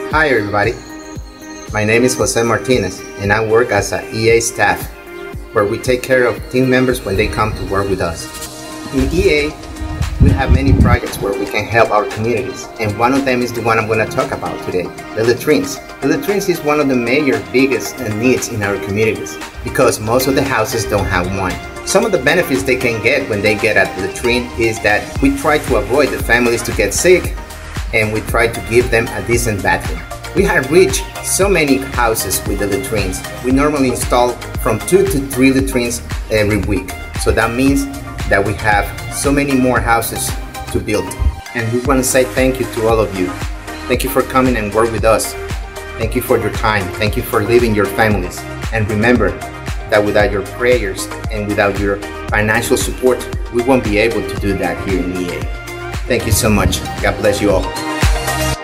Hi everybody, my name is Jose Martinez and I work as an EA staff where we take care of team members when they come to work with us. In EA, we have many projects where we can help our communities, and one of them is the one I'm going to talk about today, the latrines. The latrines is one of the major biggest needs in our communities because most of the houses don't have one. Some of the benefits they can get when they get at the latrine is that we try to avoid the families to get sick and we try to give them a decent bathroom. We have reached so many houses with the latrines. We normally install from 2 to 3 latrines every week. So that means that we have so many more houses to build. And we want to say thank you to all of you. Thank you for coming and work with us. Thank you for your time. Thank you for leaving your families. And remember that without your prayers and without your financial support, we won't be able to do that here in EA. Thank you so much. God bless you all.